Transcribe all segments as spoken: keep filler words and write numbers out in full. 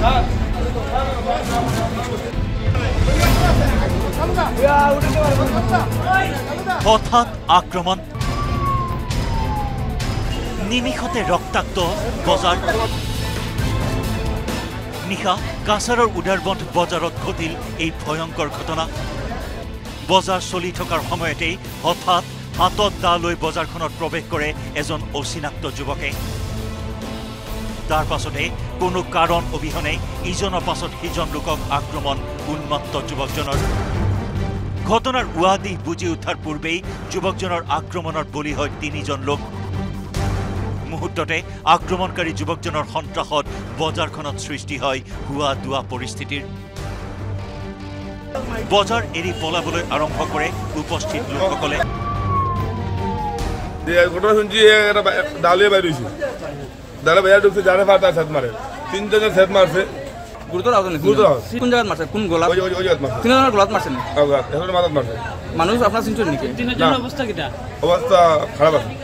হঠাৎ আক্রমণ, নিমিষতে রক্তাক্ত বজাৰ। নিশা কাছাৰৰ উদাৰবন্ধ বজাৰত ঘটিল এই ভয়ংকৰ ঘটনা। বজাৰ চলি থকাৰ সময়তেই হঠাৎ হাতত দা লৈ বজাৰখনত প্ৰৱেশ কৰে এজন অচিনাক্ত যুৱকে। তাৰ পাছতে কোনো কাৰণ অবিহনে ইজনৰ পাছত সিজন লোকক আক্ৰমণ উন্মত্ত যুৱকজনৰ। ঘটনাৰ উৱাদিহ বুজি উঠাৰ পূৰ্বেই যুৱকজনৰ আক্ৰমণৰ বলি হয় তিনিজন লোক। মুহূৰ্ততে আক্ৰমণকাৰী যুৱকজনৰ সন্ত্ৰাসত বজাৰখনত সৃষ্টি হয় হুৱা দুৱা পৰিস্থিতিৰ। বজাৰ এৰি পলাবলৈ আৰম্ভ কৰে উপস্থিত লোকসকলে। ঘটনা শুনছি ডালিয়ে বাইর হয়েছে, ডালে বাইরে ঢুকছে, জানে ফাটা সেট মারে, তিনজনের সেট মারছে। গুরুতর আহত নাকি? গুরুতর আহত। কোন জায়গায় মারছে? কোন গোলা? ওই ওই ওই মারছে। তিনজনের গোলাত মারছে না? এখন মাথাত মারছে। মানুষ আপনার চিনছেন নাকি? তিনজনের অবস্থা কিটা? অবস্থা খারাপ আছে।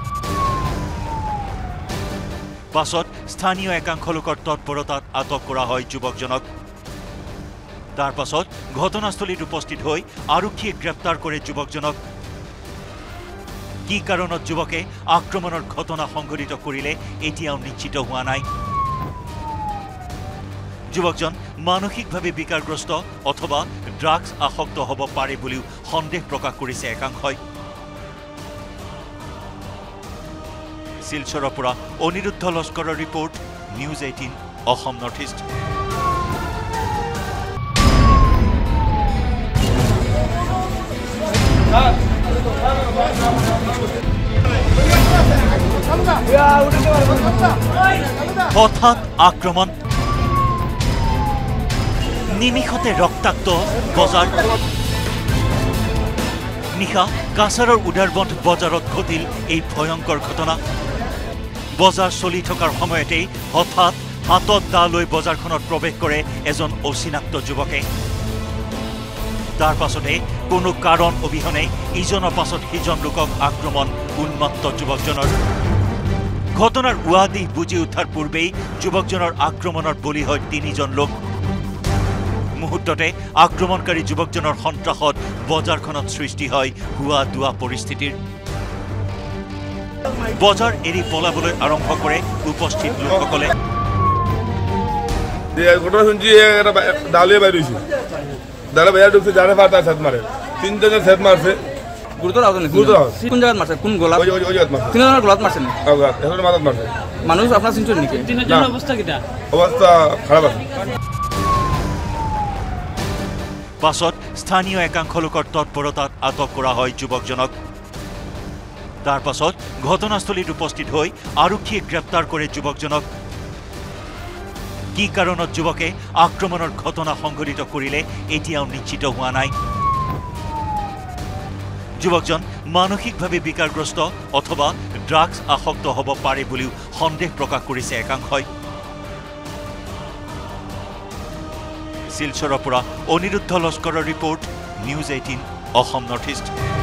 পাছত স্থানীয় একাংশ লোকৰ তৎপৰতাত আটক কৰা হয় যুৱকজনক। তাৰ পাছত ঘটনাস্থলীত উপস্থিত হৈ আৰক্ষীয়ে গ্ৰেপ্তাৰ কৰে যুৱকজনক। কি কাৰণত যুৱকে আক্ৰমণৰ ঘটনা সংঘটিত কৰিলে এতিয়াও নিশ্চিত হোৱা নাই। যুৱকজন মানসিকভাৱে বিকাৰগ্ৰস্ত অথবা ড্ৰাগছ আসক্ত হ'ব পাৰে বুলিও সন্দেহ প্ৰকাশ কৰিছে একাংশই। শিলচৰৰ পৰা অনিৰুদ্ধ লস্কৰৰ report, news eighteen Assam north east. হঠাৎ আক্ৰমণ, নিমিষতে ৰক্তাক্ত বজাৰ। নিশা কাছাৰৰ উদাৰবন্ধ বজাৰত ঘটিল এই ভয়ংকৰ ঘটনা। বজাৰ চলি থকাৰ সময়তেই হঠাৎ হাতত দা লৈ বজাৰখনত প্ৰৱেশ কৰে এজন অচিনাক্ত যুৱকে। তাৰ পাছতে কোনো কাৰণ অবিহনে ইজনৰ পাছত সিজন লোকক আক্ৰমণ উন্মত্ত যুৱকজনৰ। ঘটনাৰ উৱাদিহ বুজি উঠাৰ পূৰ্বেই যুৱকজনৰ আক্ৰমণৰ বলি হয় তিনিজন লোক। মুহূৰ্ততে আক্ৰমণকাৰী যুৱকজনৰ সন্ত্ৰাসত বজাৰখনত সৃষ্টি হয় হুৱা দুৱা পৰিস্থিতিৰ। বজাৰ এৰি পলাবলৈ আৰম্ভ কৰে উপস্থিত লোকসকলে। ঘটনা শুনছি ডালিয়ে বাইর হয়েছে, ডালে বাইরে ঢুকছে, জানে ফাটা সেট মারে, তিনজনের সেট মারছে। গুরুতর আহত নাকি? গুরুতর আহত। কোন জায়গায় মারছে? কোন গোলা? ওই ওই ওই মারছে। তিনজনের গোলাত মারছে না? এখন মাথাত মারছে। মানুষ আপনার চিনছেন নাকি? তিনজনের অবস্থা কিটা? অবস্থা খারাপ আছে। পাছত স্থানীয় একাংশ লোকৰ তৎপৰতাত আটক কৰা হয় যুৱকজনক। তাৰ পাছত ঘটনাস্থলীত উপস্থিত হৈ আৰক্ষীয়ে গ্ৰেপ্তাৰ কৰে যুৱকজনক। কি কাৰণত যুৱকে আক্ৰমণৰ ঘটনা সংঘটিত কৰিলে এতিয়াও নিশ্চিত হোৱা নাই। যুৱকজন মানসিকভাৱে বিকাৰগ্ৰস্ত অথবা ড্ৰাগছ আসক্ত হ'ব পাৰে বুলিও সন্দেহ প্ৰকাশ কৰিছে একাংশই। শিলচৰৰ পৰা অনিৰুদ্ধ লস্কৰৰ report, news eighteen Assam north east.